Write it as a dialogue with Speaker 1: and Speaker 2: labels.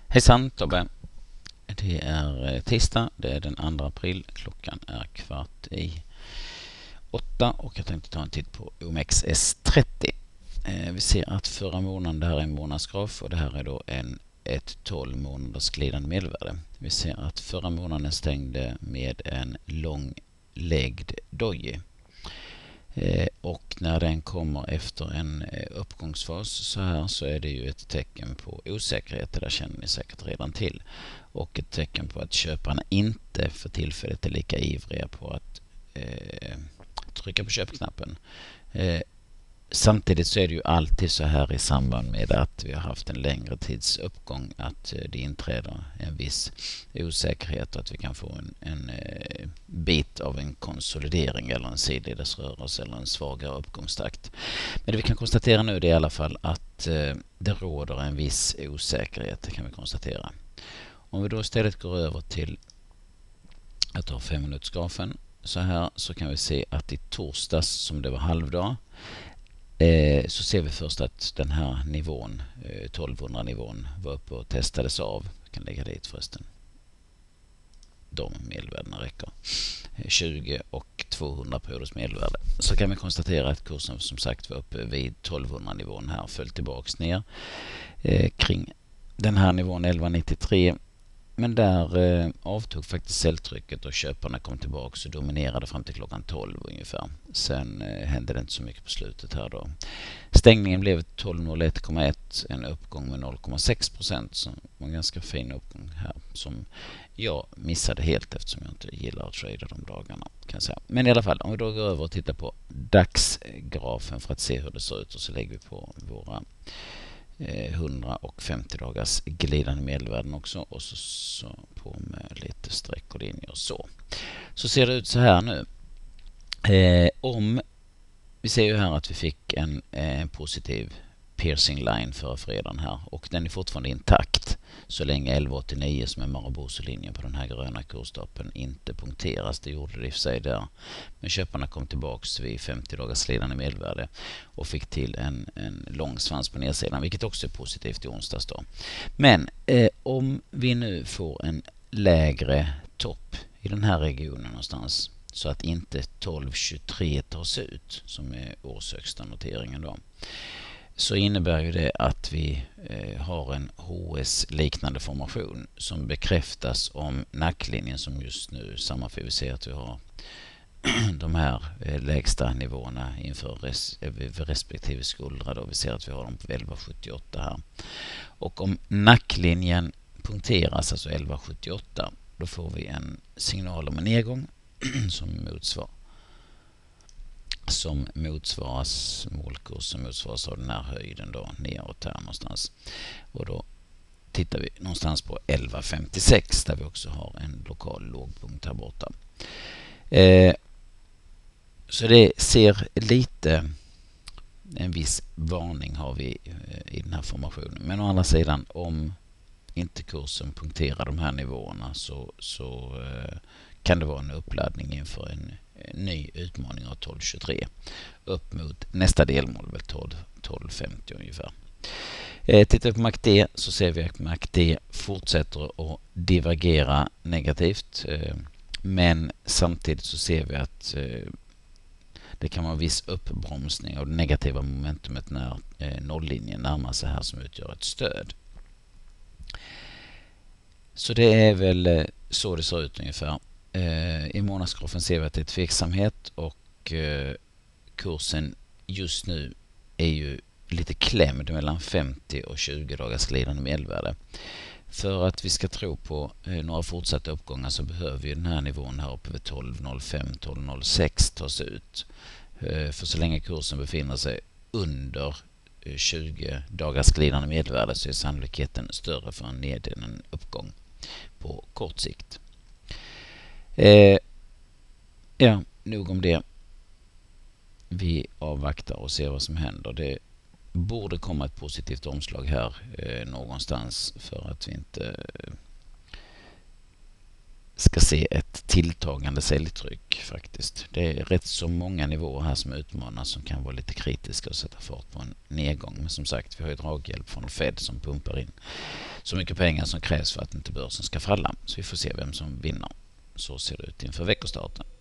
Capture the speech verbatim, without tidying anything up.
Speaker 1: Hejsan Tobbe. Det är tisdag, det är den andra april. Klockan är kvart i åtta och jag tänkte ta en titt på O M X S trettio. Eh, vi ser att förra månaden, det här är en månadsgraf och det här är då en, ett tolv månaders glidande medelvärde. Vi ser att förra månaden stängde med en lång-legged doji. Eh, och när den kommer efter en eh, uppgångsfas så här så är det ju ett tecken på osäkerhet. Det där känner ni säkert redan till. Och ett tecken på att köparna inte för tillfället är lika ivriga på att eh, trycka på köpknappen. Eh, Samtidigt så är det ju alltid så här i samband med att vi har haft en längre tids uppgång att det inträder en viss osäkerhet och att vi kan få en, en bit av en konsolidering eller en sidledesrörelse eller en svagare uppgångstakt. Men det vi kan konstatera nu är i alla fall att det råder en viss osäkerhet, det kan vi konstatera. Om vi då istället går över till jag tar fem minutersgrafen så här så kan vi se att i torsdags som det var halvdag så ser vi först att den här nivån, tolvhundra nivån, var uppe och testades av. Jag kan lägga dit förresten. De medelvärdena räcker. tjugo och tvåhundra perioders medelvärde. Så kan vi konstatera att kursen som sagt var uppe vid tolvhundra nivån här. Föll tillbaks ner eh, kring den här nivån elva nittiotre. Men där eh, avtog faktiskt säljtrycket och köparna kom tillbaka och dominerade fram till klockan tolv ungefär. Sen eh, hände det inte så mycket på slutet här då. Stängningen blev tolv noll ett komma ett, en uppgång med noll komma sex procent. Så en ganska fin uppgång här som jag missade helt eftersom jag inte gillar att trada de dagarna kan jag säga. Men i alla fall, om vi då går över och tittar på dagsgrafen för att se hur det ser ut och så lägger vi på våra hundrafemtio dagars glidande medelvärden också och så, så på med lite streck och linjer så. Så ser det ut så här nu. Eh, om vi ser ju här att vi fick en eh, positiv piercing line för fredagen här och den är fortfarande intakt så länge elva åttionio som är Maraboso-linjen på den här gröna kursstapeln inte punkteras. Det gjorde det i sig där. Men köparna kom tillbaks vid femtio dagars glidande medelvärde och fick till en, en lång svans på nedsidan vilket också är positivt i onsdags då. Men eh, om vi nu får en lägre topp i den här regionen någonstans så att inte tolv tjugotre tas ut som är årshögsta noteringen då. Så innebär ju det att vi eh, har en H S-liknande formation som bekräftas om nacklinjen som just nu sammanför. Vi ser att vi har de här eh, lägsta nivåerna inför res, eh, respektive skuldra. Då. Vi ser att vi har dem på elva sjuttioåtta här. Och om nacklinjen punkteras, alltså elva sjuttioåtta, då får vi en signal om en nedgång som motsvarar som motsvaras målkurs som motsvaras av den här höjden då neråt här någonstans. Och då tittar vi någonstans på elva femtiosex där vi också har en lokal lågpunkt här borta. Eh, så det ser lite en viss varning har vi i den här formationen. Men å andra sidan om inte kursen punkterar de här nivåerna så, så eh, kan det vara en uppladdning inför en ny utmaning av tolv tjugotre upp mot nästa delmål väl tolv femtio ungefär. Eh, tittar vi på M A C D så ser vi att M A C D fortsätter att divergera negativt eh, men samtidigt så ser vi att eh, det kan vara en viss uppbromsning av det negativa momentumet när eh, nolllinjen närmar sig här som utgör ett stöd. Så det är väl eh, så det ser ut ungefär. I månadsgrafen ser vi att det är tveksamhet och kursen just nu är ju lite klämd mellan femtio och tjugo dagars glidande medelvärde. För att vi ska tro på några fortsatta uppgångar så behöver vi den här nivån här uppe vid tolv noll fem till tolv noll sex tas ut. För så länge kursen befinner sig under tjugo dagars glidande medelvärde så är sannolikheten större för en ned än en uppgång på kort sikt. Eh, ja, nog om det. Vi avvaktar och ser vad som händer. Det borde komma ett positivt omslag här eh, någonstans för att vi inte eh, ska se ett tilltagande säljtryck faktiskt. Det är rätt så många nivåer här som utmanas som kan vara lite kritiska och sätta fart på en nedgång. Men som sagt, vi har ju draghjälp från Fed som pumpar in så mycket pengar som krävs för att inte börsen ska falla. Så vi får se vem som vinner. Så ser det ut inför veckostarten.